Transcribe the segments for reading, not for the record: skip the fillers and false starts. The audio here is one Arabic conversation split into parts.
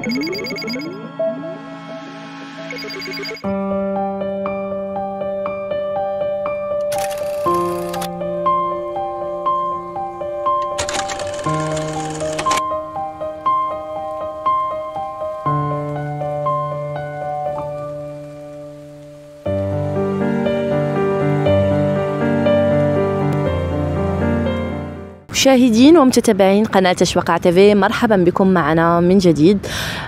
مشاهدين ومتتابعين قناة أشواق تيفي، مرحبا بكم معنا من جديد.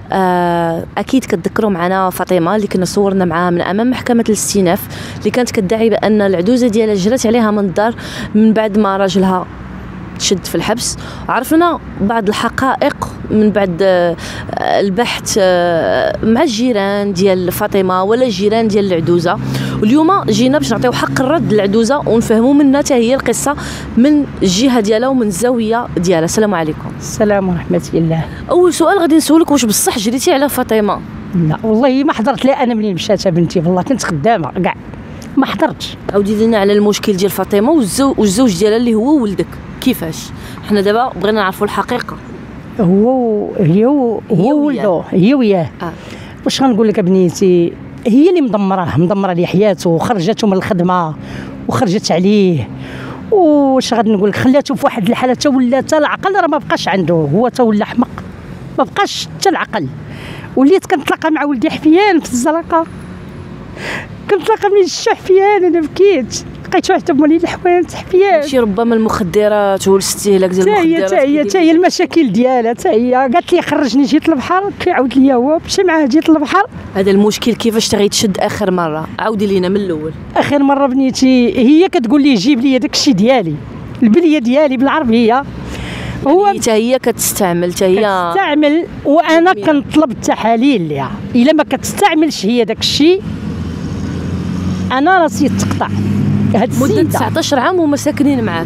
أكيد كتذكروا معنا فاطمة اللي كنا صورنا معها من أمام محكمة الاستئناف، اللي كانت كتدعي بأن العدوزة ديالها جرت عليها من الدار من بعد ما راجلها تشد في الحبس. عرفنا بعض الحقائق من بعد البحث مع الجيران ديال فاطمة ولا الجيران ديال العدوزة، واليوم جينا باش نعطيو حق الرد للعدوزة ونفهموا منها حتى هي القصة من الجهة ديالها ومن الزاوية ديالها. السلام عليكم. السلام ورحمة الله. أول سؤال غادي نسولك، واش بصح جريتي على فاطمة؟ لا والله ما حضرت، لا أنا منين مشات بنتي والله كنت خدامة كاع ما حضرتش. عاودي لنا على المشكل ديال فاطمة والزوج ديالها اللي هو ولدك، كيفاش؟ حنا دابا بغينا نعرفوا الحقيقة. هي ولده، هي وياه. واش غنقول لك بنيتي، هي اللي مدمره ليه حياته، وخرجته من الخدمه وخرجت عليه، واش غادي نقول لك، خلاته في واحد الحاله حتى ولا حتى العقل راه ما بقاش عنده، هو حتى ولا حمق، ما بقاش حتى العقل. وليت كنتلاقى مع ولدي حفيان في الزنقه، كنتلاقى من الشح حفيان، انا بكيت لقيت واحد مولين الحوانت حفيان. شي ربما المخدرات والاستهلاك ديال المخدرات، حتى هي المشاكل ديالها، حتى هي قالت لي خرجني جيت للبحر، كيعاود لي هو مشى معاه جيت للبحر. هذا المشكل كيفاش تغيتشد اخر مره؟ عاودي لينا من الاول. اخر مره بنيتي هي كتقول لي جيب لي داك الشيء ديالي، البليه ديالي بالعربيه، هو حتى هي كتستعمل، كتستعمل وانا كنطلب التحاليل ليها. الا ما كتستعملش هي داك الشيء انا راسي تقطع. هاد مدة 19 عام وما ساكنين معاك؟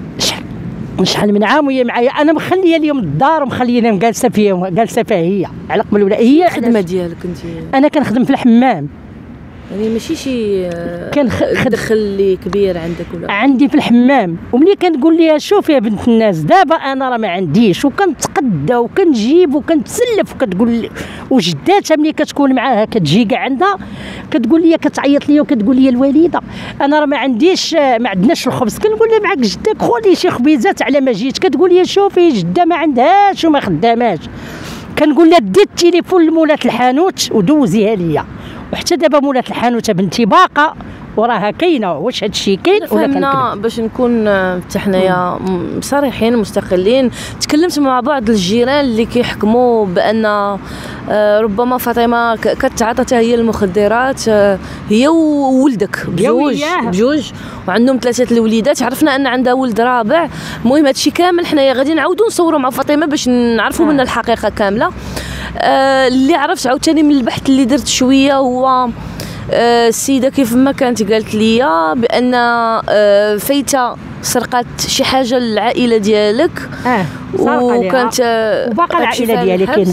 شحال من عام وهي معايا، انا مخليه اليوم الدار ومخلينا جالسه فيها، جالسه فيها هي على قبل ولا هي. الخدمه ديالك انت؟ انا كنخدم في الحمام، يعني ماشي شي دخل اللي كبير عندك ولا؟ عندي في الحمام. وملي كنقول لها شوفي يا بنت الناس دابا انا راه ما عنديش، وكنتقدى وكنجيب وكنتسلف، وكتقول لي وجداتها ملي كتكون معاها كتجي كاع عندها كتقول لي، كتعيط لي وكتقول لي الوالده انا راه ما عنديش، ما عندناش الخبز. كنقول لها معاك جدك خذي شي خبيزات على ما جيت. كتقول لي شوفي جده ما عندهاش وما خداماش. كنقول لها دي التليفون لمولات الحانوت ودوزيها ليا، وحتى دابا مولات الحانوت بنتي باقه وراها كاينه. واش هذا الشيء كاين ولا كنكذب؟ باش نكون حتى حنايا صريحين مستقلين، تكلمت مع بعض الجيران اللي كيحكموا بان ربما فاطمه كتعاطى حتى هي المخدرات، هي وولدك بجوج وعندهم 3 الوليدات. عرفنا ان عندها ولد رابع. المهم هادشي كامل حنايا غادي نعاودوا نصوروا مع فاطمه باش نعرفوا منها الحقيقه كامله. اللي عرفت عاوتاني من البحث اللي درت شويه هو السيده كيف ما كانت قالت لي بان فايته سرقات شي حاجه للعائله ديالك، وكانت وباقا العائله ديالي كاين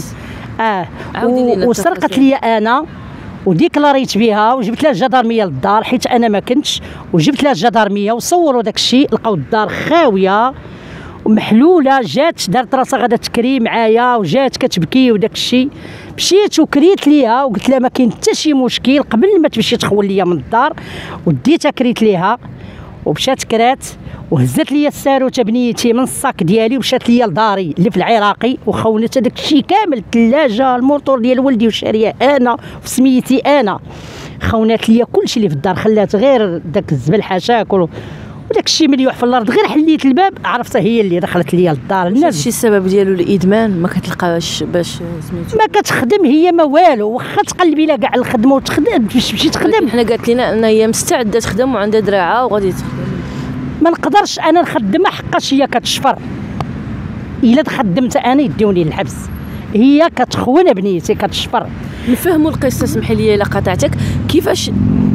وسرقت لي انا وديكلاريت بها، وجبت لها الجدارميه للدار حيت انا ما كنتش، وجبت لها الجدارميه وصوروا داك الشيء، لقاو الدار خاويه ومحلوله. جات دارت راسها غادا تكري معايا وجات كتبكي وداك الشيء. مشيت وكريت ليها وقلت لها ما كاين حتى شي مشكل قبل ما تمشي تخول ليا من الدار، وديتها كريت ليها ومشات كرات وهزت ليا الساروته بنيتي من الصاك ديالي ومشات ليا لداري اللي في العراقي، وخونت هذاك الشيء كامل، الثلاجه الموطور ديال ولدي وشاريه انا وسميتي انا. خونات ليا كلشي اللي في الدار، خلات غير داك الزبل حشاكل وداك الشيء مليوح في الارض. غير حليت الباب عرفتها هي اللي دخلت ليا للدار. الناس شي السبب ديالو الادمان، ما كتلقاش باش سميتو ما كتخدم هي ما والو، واخا تقلبي لها كاع الخدمه وتخدم باش تمشي تخدم. حنا قالت لنا ان هي مستعده تخدم وعندها دراعه وغادي تخدم. ما نقدرش انا نخدمها حقاش هي كتشفر. الا تخدمت انا يديوني للحبس، هي كتخون بنيتي كتشفر. نفهموا القصه، سمحي لي الا قاطعتك. كيفاش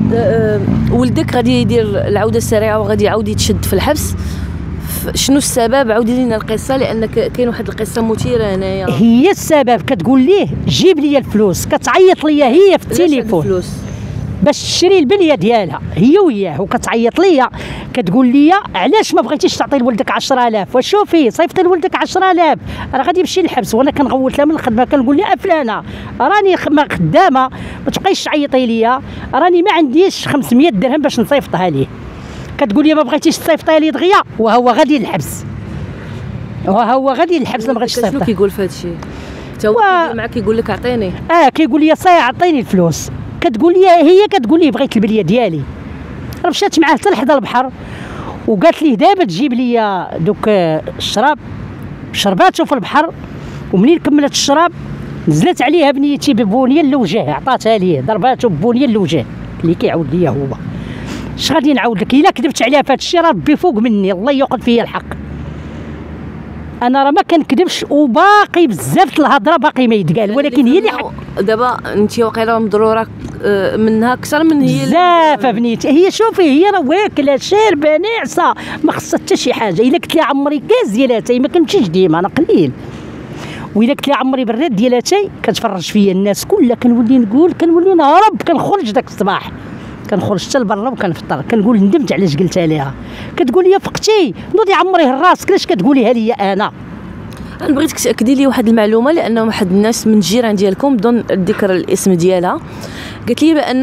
ولدك غادي يدير العوده السريعه وغادي يعاود يتشد في الحبس؟ شنو السبب؟ عاودي لنا القصه، لان كاين واحد القصه مثيره هنايا. هي السبب كتقول ليه جيب لي الفلوس، كتعيط ليا هي في التليفون. باش تشري البليه ديالها هي وياه، وكتعيط ليا كتقول لي علاش ما بغيتيش تعطي لولدك 10000؟ وشوفي صيفطي لولدك 10000 راه غادي يمشي للحبس. وانا كنغوت لها من الخدمه كنقول لها فلانه راني خدامه ما تبقايش تعيطي ليا، راني ما عنديش 500 درهم باش نصيفطها ليه. كتقول لي ما بغيتيش تصيفطها لي دغيا وهو غادي للحبس، وهو غادي للحبس. ما بغيتش تصيفطها. شنو كيقول في هذا الشيء؟ حتى هو كيدير معاك كيقول لك عطيني. كيقول لي صاي عطيني الفلوس. كتقول لي هي كتقول لي بغيت البليه ديالي. راه مشات معاه حتى لحدا البحر وقالت ليه دابا تجيب لي دوك الشراب. شرباتو في البحر، ومنين كملت الشراب نزلت عليها بنيتي ببونيه لوجه، عطاتها ليه ضرباتو ببونيه لوجه. اللي كيعاود ليا هو اش غادي نعاود لك؟ الا كذبت عليها في هذا الشيء راه ربي فوق مني، الله ياخذ فيا الحق. انا راه ما كنكذبش، وباقي بزاف الهضره باقي ما يتقال، ولكن هي اللي حق. دابا انت واقيلا مضروره منها اكثر من هي بزاف بنيتي. هي شوفي هي راه واكله شاربه ناعسه ما خصها حتى شي حاجه. الا قلت لها عمري كاس ديال اتاي ما كنمشيش ديما انا قليل، وإلا قلت لها عمري براد ديال اتاي كتفرج فيا الناس كلها. كنولي نقول كنولي نهرب، كنخرج داك الصباح كنخرج حتى لبرا وكنفطر. كنقول ندمت علاش قلتها ليها. كتقول لي فقتي نوضي عمريه راسك علاش كتقوليها لي انا بغيتك تاكدي لي واحد المعلومه، لانه واحد الناس من الجيران ديالكم بدون ذكر الاسم ديالها قالت لي بان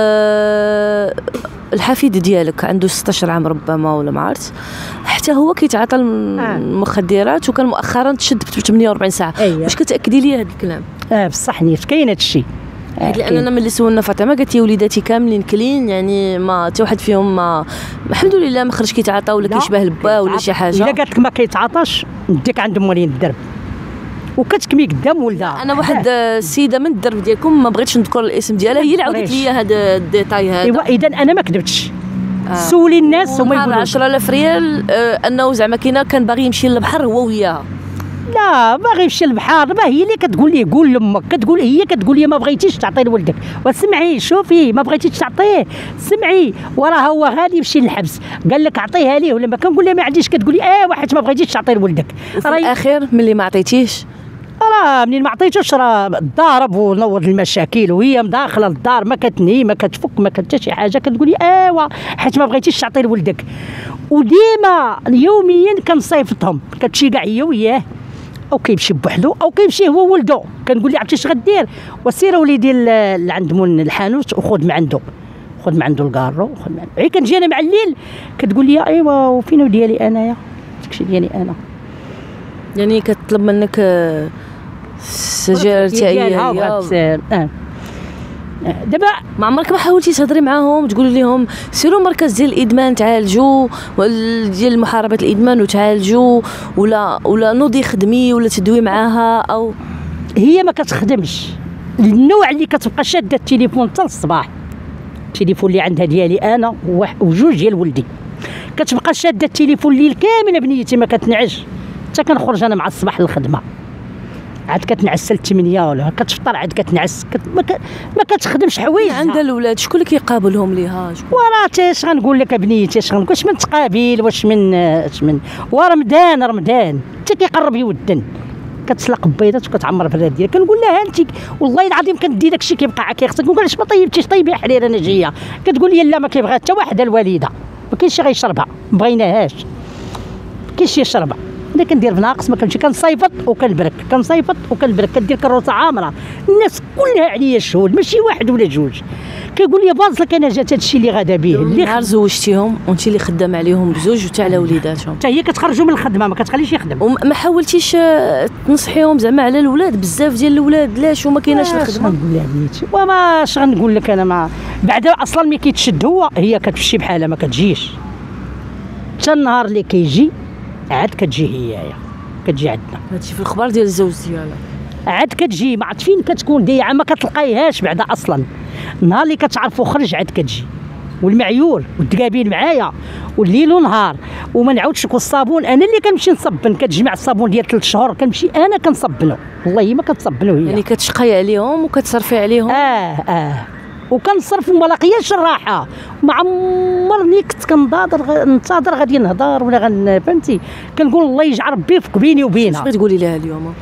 الحفيد ديالك عنده 16 عام ربما ولا ما عرفت، حتى هو كيتعاطى المخدرات وكان مؤخرا تشد ب 48 ساعه. واش كتاكدي لي هذا الكلام؟ بصح نيت كاين هذا الشيء. لان انا ملي سولنا فاطمه قالت لي وليداتي كاملين كلين، يعني ما حتى واحد فيهم ما الحمد لله ما خرج كيتعاطى ولا كيشبه البا ولا شي حاجه. الا قالت لك ما كيتعاطاش نديك عند مولين الدرب وكتكمي قدام ولدها. انا واحد السيده من الدرب ديالكم ما بغيتش نذكر الاسم ديالها هي اللي عاودت لي هذا الديتاي هذا. ايوا اذا انا ما كذبتش. سولي الناس هما يقولوا 10000 ريال انه زعما كان باغي يمشي للبحر هو وياها. لا باغي يمشي للبحر، ما هي اللي كتقول ليه قول لامك. كتقول هي كتقول لي ما بغيتيش تعطي لولدك، وسمعي شوفي ما بغيتيش تعطيه سمعي وراه هو غادي يمشي للحبس. قال لك عطيها ليه ولا ما؟ كنقول لها ما عنديش. كتقول لي وحيت ما بغيتيش تعطي لولدك. في الاخير ملي ما عطيتيش راه منين ما عطيتوش راه ضارب ونوض المشاكل، وهي مداخله للدار ما كتنهي ما كتفك ما حتى شي حاجه. كتقول لي حيت ما بغيتيش تعطي لولدك. وديما يوميا كنصيفطهم، كتمشي كاع هي وياه او كيمشي بوحدو او كيمشي هو ولدو. كنقول لي عرفتي اش غدير؟ وسير وليدي لعند مول الحانوت وخذ من عنده، خذ من عنده الكارو وخذ من عنده. كنجي انا مع الليل كتقول لي ايوا وفين ديالي انايا داكشي ديالي انا. يعني كتطلب منك السجاير تاعي دابا ما عمرك ما حاولتي تهضري معاهم تقولي لهم سيروا مركز ديال الادمان تعالجوا ديال محاربه الادمان وتعالجوا، ولا نوضي خدمي ولا تدوي معاها؟ او هي ما كتخدمش. النوع اللي كتبقى شاده التليفون حتى الصباح، التليفون اللي عندها ديالي انا وجوج ديال ولدي، كتبقى شاده التليفون الليل كامل بنيتي ما كتنعش حتى كنخرج انا مع الصباح للخدمه. عاد كتنعس حتى 8 ولا كتفطر عاد كتنعس ما كتخدمش حوايج. عندها الاولاد شكون اللي كيقابلهم ليها؟ وراه اش غنقول لك بنيتي اش غنقول؟ واش من تقابيل واش من ورمضان حتى كيقرب يودن كتسلق بيضات وكتعمر براد ديالك. كنقول لها انت والله العظيم كندي داكشي كيبقى عاكي خصك. نقول علاش ما طيبتيش؟ طيبي حرير انا جايه. كتقول لي لا ما كيبغيها حتى واحده الوالده، ما كاينش غيشربها ما بغيناهاش، ما كاينش يشربها. انا كندير بناقص ما كنمشي كنصيفط وكنبرك كدير كروسه عامره الناس كلها عليا الشهود ماشي واحد ولا جوج. كيقول لي باز انا جات هادشي اللي غادا به اللي نهار زوجتيهم وانت اللي خدام عليهم بزوج وتا على وليداتهم حتى هي كتخرجوا من الخدمه ما كتخليش يخدم. وما حاولتيش تنصحيهم زعما على الاولاد؟ بزاف ديال الاولاد علاش وما كايناش الخدمه؟ نقول لها بنيتي وما اش غنقول لك انا ما بعدا اصلا ملي كيتشد هي كتمشي بحالها ما كتجيش حتى النهار اللي كيجي عاد كتجي هي كتجي عندنا. هادشي في الخبر ديال الزوج ديالها عاد كتجي ما عرفت فين كتكون ضيعه ما كتلقايهاش بعدا اصلا. النهار اللي كتعرفو خرج عاد كتجي والمعيور والدقابين معايا والليل ونهار وما نعاودش نكون الصابون. انا اللي كنمشي نصبن كتجمع الصابون ديال 3 شهور كنمشي انا كنصبنو والله ما كتصبنو هي. يعني كتشقي عليهم وكتصرفي عليهم؟ وكنصرف وما لاقياش الراحه. ما عمرني كنت ننتظر غادي نهضر ولا فهمتي. كنقول الله يجعل ربي يفك بيني وبينها. اش بغيتي تقولي لها اليوم؟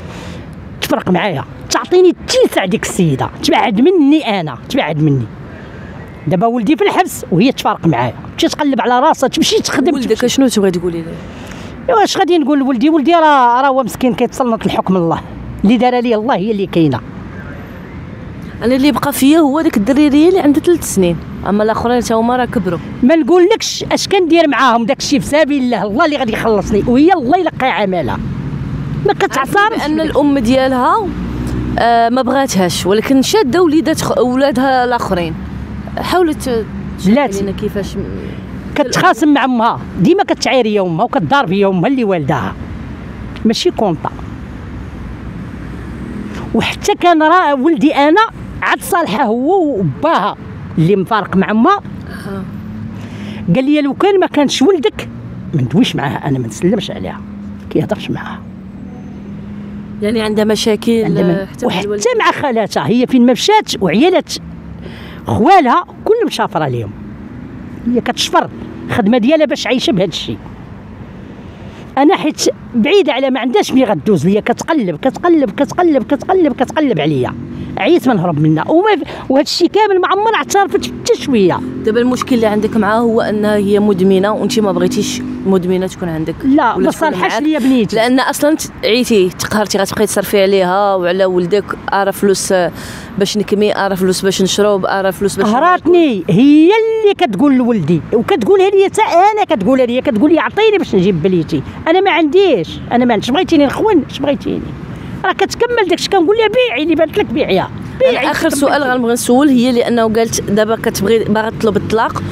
تفرق معايا تعطيني التيسع ديك السيده تبعد مني انا تبعد مني دابا ولدي في الحبس وهي تفارق معايا، تمشي تقلب على راسها، تمشي تخدم. ولدك شنو تبغي تقولي له؟ واش غادي نقول لولدي؟ ولدي راه هو مسكين كيتسلط الحكم الله، اللي دار ليه الله هي اللي كاينه. انا اللي بقى فيا هو داك الدريريه اللي عنده 3 سنين، اما الاخرين تا هما راه كبروا. ما نقولكش اش كندير معاهم، داك الشيء في سبيل الله، الله اللي غادي يخلصني وهي الله يلقى عملها. ما كتعصرش ان الام ديالها ما بغاتهاش، ولكن شاده ولادها الاخرين. حاولت بلاتي لنا كيفاش كتخاصم مع امها، ديما كتعاير هي امها وكتضارب هي امها اللي والداها، ماشي كونطا. وحتى كان راه ولدي انا عاد صالحه هو وباها اللي مفارق مع امها. قال لي لو كان ما كانش ولدك ما ندويش معاها، انا ما نسلمش عليها، كيهضرش معاها. يعني عندها مشاكل وحتى مع خالاتها، هي فين ما مشات وعيالات خوالها كلهم شافره ليهم، هي كتشفر الخدمه ديالها باش عايشه بهذا الشيء. انا حيت بعيده على ما عندهاش ملي غدوز ليا، كتقلب كتقلب كتقلب كتقلب كتقلب عليا، عييت ما نهرب منها. وهذا الشيء كامل ما عمرها اعترفت حتى شويه. دابا المشكل اللي عندك معاه هو انها هي مدمنه وانت ما بغيتيش مدمنه تكون عندك. لا ما صالحاش ليا بنيتي، لان اصلا عيتي تقهرتي، غتبقاي تصرفي عليها وعلى ولدك. ارى فلوس باش نكمي، ارى فلوس باش نشرب، ارى فلوس باش قهراتني. هي اللي كتقول لولدي وكتقولها لي حتى انا، كتقولها لي كتقول لي عطيني باش نجيب بليتي. انا ما عنديش، انا ما عندش. بغيتيني نخون اش بغيتيني، راه كتكمل داكشي. كنقول لها بيعي اللي بانت لك بيعيها. اخر سؤال غنبغي نسول هي لانه قالت دابا كتبغي باغا تطلب الطلاق،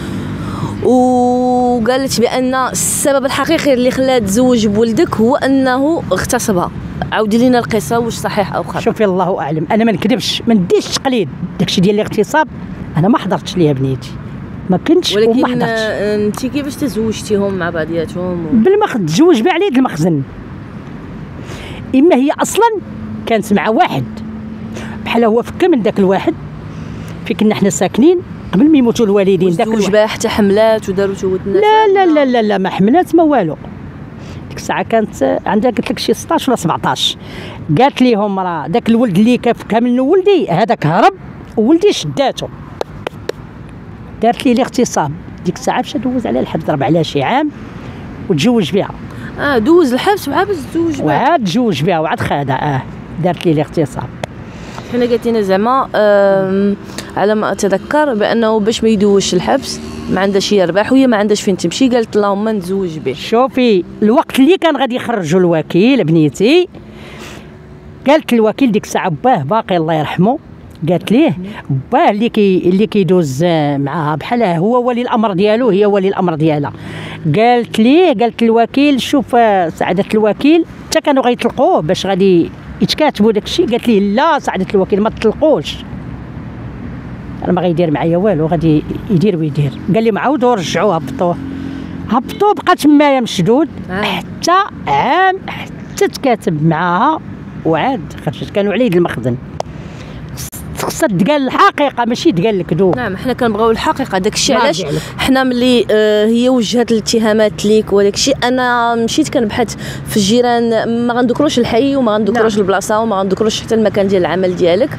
وقالت بان السبب الحقيقي اللي خلاها تزوج بولدك هو انه اغتصبها. عاودي لينا القصه واش صحيح او خطا. شوفي الله اعلم، انا ما نكذبش، ما نديش تقليد. داكشي ديال الاغتصاب انا ما حضرتش ليها بنيتي، ما كنتش وما حضرتش. ولكن انت كيفاش تزوجتيهم مع بعضياتهم بالمخ تزوج بها على يد المخزن. اما هي اصلا كانت مع واحد بحال هو فكا من داك الواحد في كنا حنا ساكنين قبل ما يموتوا الوالدين. داك الواحد بها حتى حملات وداروا توت الناس. لا لا لا لا ما حملات ما والو. ديك الساعه كانت عندها قلت لك شي 16 ولا 17. قالت ليهم راه داك الولد اللي كافكا منه ولدي هذاك هرب وولدي شداتو، دارت لي الاغتصاب. ديك الساعه مشى دوز على الحبس، ضرب عليها شي عام وتزوج بها. دوز الحبس وعاد تزوج بها، وعاد تزوج بها وعاد خادها. دارت لي الاغتصاب. حنا قالت لنا زعما على ما اتذكر بانه باش ما يدوش الحبس ما عندهاش يربح وهي ما عندهاش فين تمشي، قالت اللهم نتزوج به. شوفي الوقت اللي كان غادي يخرجوا الوكيل بنيتي، قالت الوكيل ديك الساعه باه باقي الله يرحمه، قالت ليه باه اللي كيدوز معاها بحال هو ولي الامر ديالو، هي ولي الامر ديالها. قالت الوكيل شوف سعاده الوكيل حتى كانوا غيطلقوه باش غادي يتكاتبوا داك الشيء. قالت ليه لا سعاده الوكيل ما تطلقوش، انا ما غيدير معايا والو، غادي يدير ويدير. قال لي عاودوا رجعوه هبطوه بقى تمايا مشدود حتى عام، حتى تكاتب معاها وعاد خرجت. كانوا على يد المخزن. خصها تقال الحقيقه ماشي تقال الكذوب. نعم حنا كنبغيو الحقيقه. داك الشيء علاش حنا ملي هي وجهت الاتهامات ليك وداك الشيء انا مشيت كنبحث في الجيران، ما غنذكروش الحي وما غنذكروش البلاصه وما غنذكروش حتى المكان ديال العمل ديالك.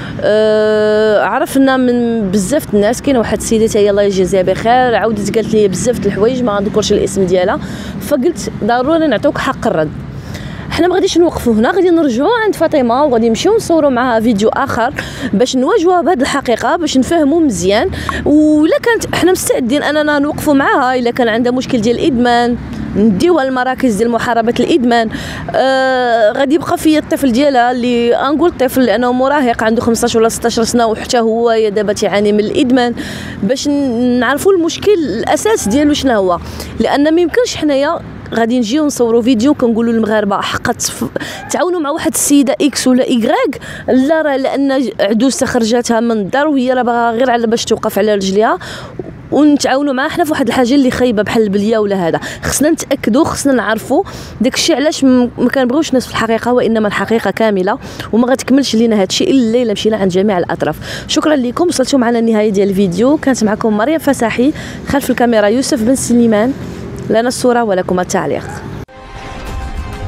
عرفنا من بزاف الناس. كاينه واحد السيده هي الله يجزيها بخير عاودت قالت لي بزاف الحوايج ما غنذكرش الاسم ديالها، فقلت ضروري نعطوك حق الرد. حنا ما غاديش نوقفوا هنا، غادي نرجعوا عند فاطمه وغادي نمشيو نصوروا معها فيديو اخر باش نواجهوها بهذه الحقيقه، باش نفهموا مزيان. ولا كانت حنا مستعدين اننا نوقفوا معها الا كان عندها مشكل ديال الادمان نديوها المراكز ديال محاربه الادمان. غادي يبقى فيا الطفل ديالها اللي نقول طفل لانه مراهق عنده 15 ولا 16 سنه وحتى هو دابا تعاني من الادمان، باش نعرفوا المشكل الاساس ديالو شنو هو. لان ما يمكنش حنايا غادي نجيو نصوروا فيديو كنقولوا للمغاربه حقا تعاونوا مع واحد السيده اكس ولا ايكغيك، لا راه لان عدوسه خرجاتها من الدار وهي راه باغا غير على باش توقف على رجليها، ونتعاونوا معاه حنا في واحد الحاجه اللي خايبه بحال البليه ولا هذا. خصنا نتاكدوا، خصنا نعرفوا داك الشيء علاش ما كنبغيوش الناس في الحقيقه، وانما الحقيقه كامله وما غتكملش لينا هذا الشيء الا الا مشينا عند جميع الاطراف. شكرا لكم، وصلتوا معنا النهايه ديال الفيديو. كانت معكم مريم فساحي، خلف الكاميرا يوسف بن سليمان، لنا الصوره ولكم التعليق.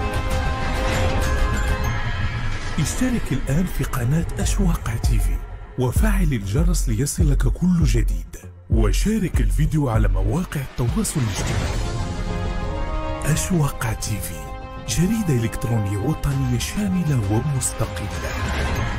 اشترك الآن في قناة أشواق تيفي وفعل الجرس ليصلك كل جديد، وشارك الفيديو على مواقع التواصل الاجتماعي. أشواق تي في، جريدة إلكترونية وطنية شاملة ومستقلة.